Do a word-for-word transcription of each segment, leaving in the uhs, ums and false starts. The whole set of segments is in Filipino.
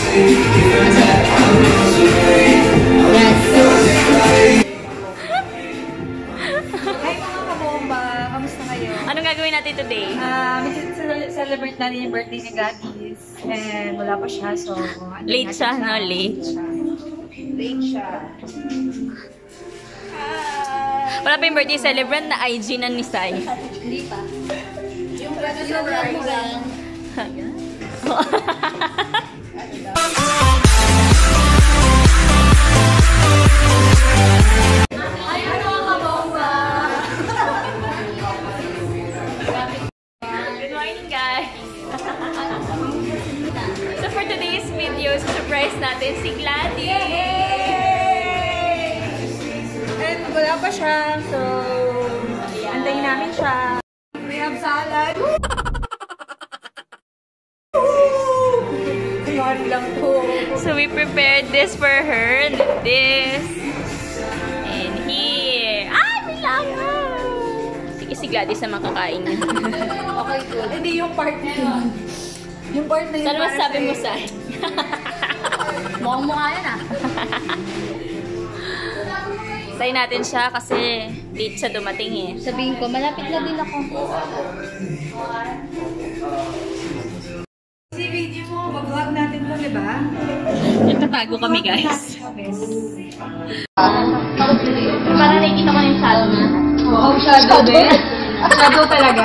Anong gagawin natin today? Uh, celebrate natin yung birthday ni Gladys. And wala pa siya, so... Late siya, no? Late. Late siya. Wala pa yung birthday celebrant na I G na ni Sai. Hindi pa. Yung birthday mo lang. Surprise natin si Gladys! And wala pa siya, so antayin namin siya. We have salad. Sorry lang po. So we prepared this for her. This. And here. Ah, may langaw! Sige, si Gladys na makakain niya. Okay, good. Hindi yung part na yun. Yung part na yun. Saan masasabi mo, Sai? Mukhang mukha yan ah. Say natin siya kasi late siya dumating eh. Sabihin ko, malapit na din ako. Si video mo, mag-vlog natin mo, di ba? Nagtatago kami, guys. Para nakikita ko yung shadow na. Oh, shadow din? Shadow talaga?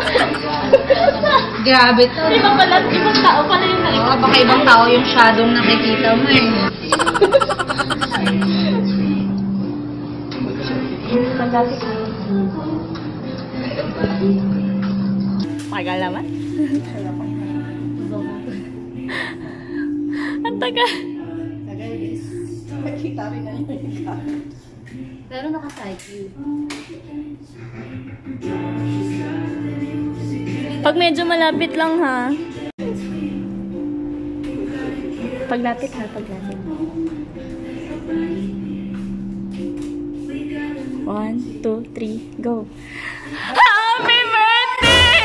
Grabe to. Ibang pala, ibang tao pala yung nakikita. Oo, baka ibang tao yung shadow nakikita mo eh. Magal naman. Ang tagal. Tagal guys. Nakikita rin na yung gamit. Pero naka-side view. Pag medyo malapit lang ha. Paglapit ha, paglapit. One, two, three, go. Happy birthday!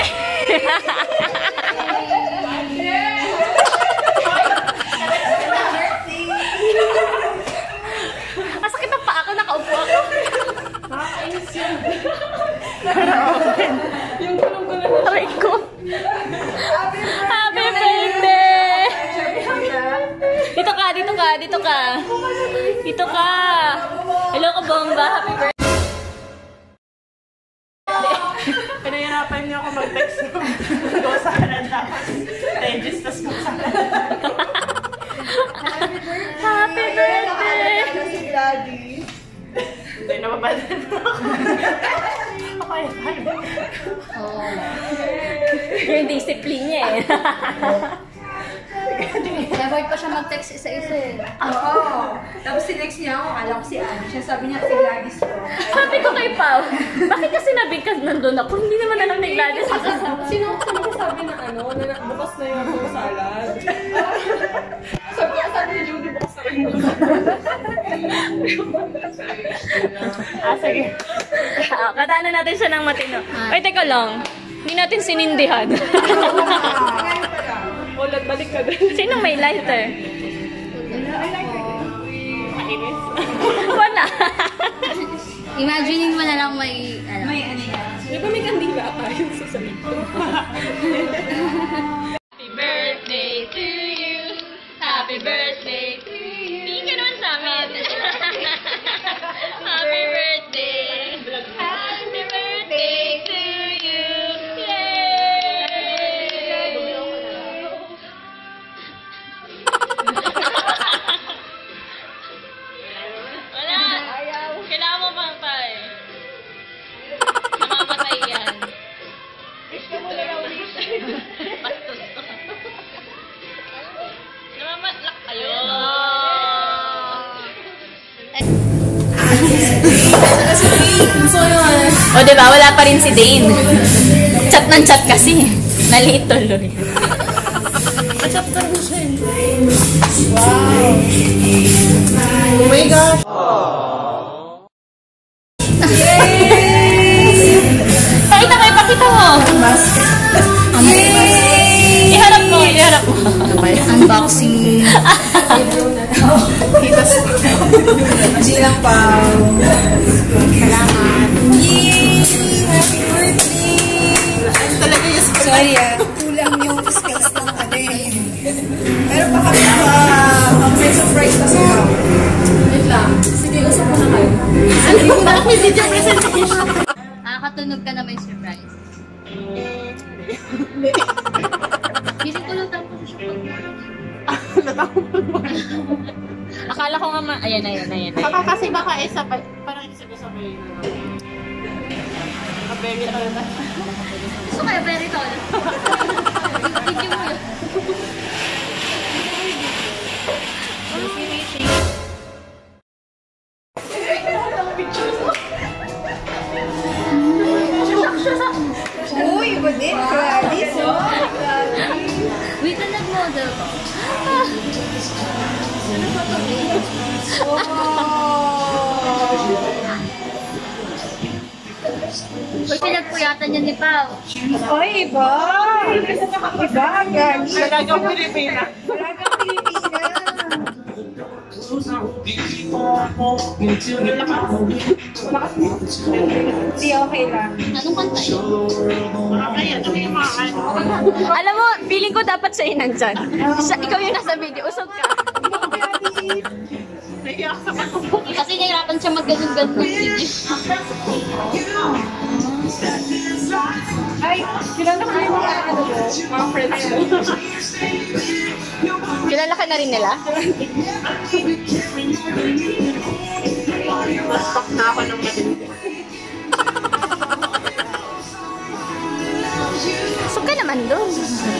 Masakit ang paa ko, nakaupo ako. Nakakainis yun. Yung gulong-gulong. Aray ko. Happy birthday! Dito ka, dito ka, dito ka. Dito ka. Hello ka, bomba. Happy birthday. Pinahirapan niyo ako mag-text ko sa Canada. Register ko sa Canada. Happy birthday! Si Gladys. Hindi, nababalan mo ako. Okay, fine. Yung discipline niya eh. Avoid pa siya mag-text isa-isa eh. Oo. Tapos sinext niya ako, akala ko si Annie. Siya sabi niya si Gladys ko. Sabi ko kay Pao, bakit kasi sinabi ka nandun ako? Hindi naman alam ni Gladys. Sino ko sabi na ano, na bukas na yung salad? Sabi ko, sabi ni Judy, bukas na rin yung Ah, sige. Ah, Katanan natin siya ng matino. Ay, teka lang. Hindi natin sinindihan. Ulat, balik ka din. Sinong may lighter? Mainis. Wala. Imaginein mo na lang may, ano. May ano yan. Di ba may kandila tayo sa salit ko? Happy birthday to you. Happy birthday to you. Tingin ka naman sa amin. Happy birthday. Happy birthday to you. O, diba? Wala pa rin si Dane. Chat ng chat kasi. Naliit tuloy. Chat ka rin siya. Wow! Oh my gosh! Yes! Pakita mo, ipakita mo. Iharap mo, iharap mo. unboxing. G lang pa. Salamat. Yay! Happy birthday! Talaga yung Sorry ah, kulang yung skills ng ano eh. Pero baka pa, may surprise pa sa'yo. Wait lang. Sige, usap mo na kayo. Bakit may video presentation? Nakakatunog ka na may surprise. Kising ko lang tapos siya pag akala ko nga ma... Ayan, ayan, ayan. Baka kasi baka isa pa, parang isa-sabay na lang. Very tall na. Gusto kaya very tall? Video mo yun. Uy, iba din. Gladys, oh. Wait na nag-model ko. Uy, pinagpuyatan niya ni Pao. Ay, iba. Iba, gagi. Talagang Pilipina. Talagang Pilipina. Hindi, okay lang. Anong kanta yun? Alam mo, feeling ko dapat siya yung nandyan. Siya, ikaw yung nasa video. Usog ka. Kasi nahirapan siya mag-ganun-ganun ng video. Ay, kilala ko yung mga ano mo, mga friends mo. Kilala ka na rin nila? Mas-talk na ako ng matindi. Usog ka naman doon.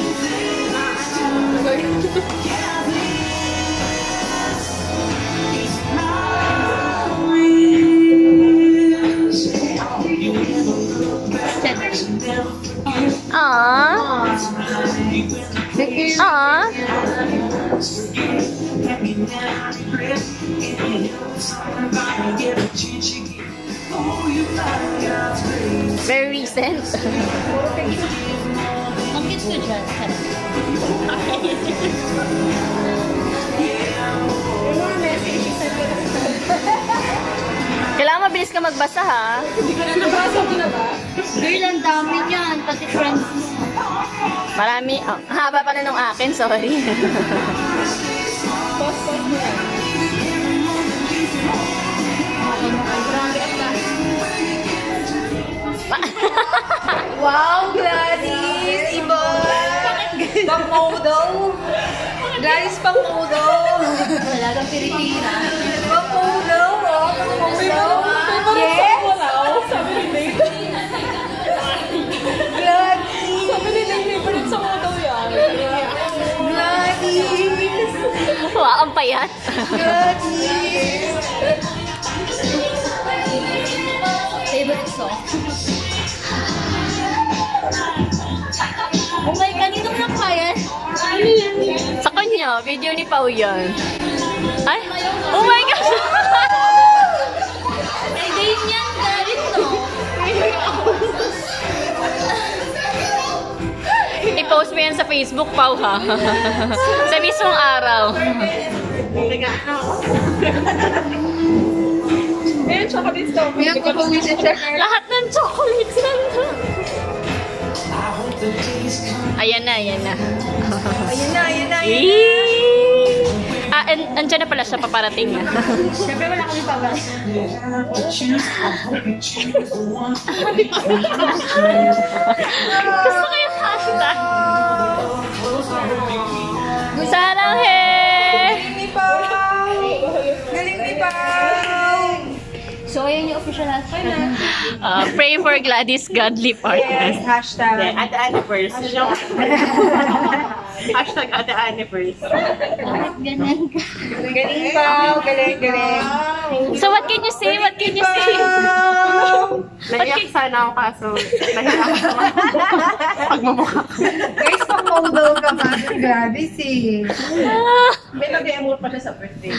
Aww. Aww. Very recent. Ang cute ko dyan. Kailangan mabilis ka magbasa, ha? Hindi ko na nabasa mo na ba? Girl, ang dami niyan. Pati friends mo. Marami. Oh, haba pa na nung akin. Sorry. Pause, pause mo yan. Wow, Gladys! Iba! Pang-model! Gladys, pang-model! Talagang Pilipina. Pang-model! Oh, pang-model! Yes! Wala ako. Sabi ni Dave. Gladys! Sabi ni Dave, favorite sa mga daw yan. Gladys! Wow, ang payat. Gladys! Favorite song? Oh my God, kanino na kaya? Sa kanya, video ni Pao yan. Ay? Oh my God! Ay, din yan, galit no? I-post mo yan sa Facebook, Pao, ha? Sa mismong araw. Ayun, chocolates daw. May nagpo-post sa check. Lahat ng chocolates nandun. Ayan na, ayan na. Ayun na, ayun na, ayun na. Eee! Ah, and, andyan na pala siya, paparating na. Siyempre wala kami pabalik. Gusto ko yung hashtag. Sarang he! Galing ni Pao! Galing ni Pao! So, ayan yung official hashtag. Uh, pray for Gladys Godly Yes, Partners. hashtag. Ate Annie first. Hashtag Ate Annie first. Bakit ganun ka? Galing Pao! Galing, galing. So, what can you say? What can you say? Naiyak sana ako kaso nahiyak ako. Pagmamukha ko. Guys, pang-model ka pa. Gladys eh. May nag-emote pa siya sa birthday.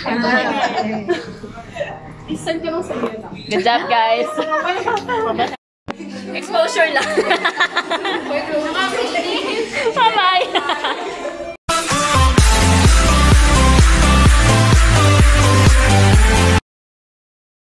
Isend ko lang sa iyo na. Good job, guys. Exposure lang. Bye-bye.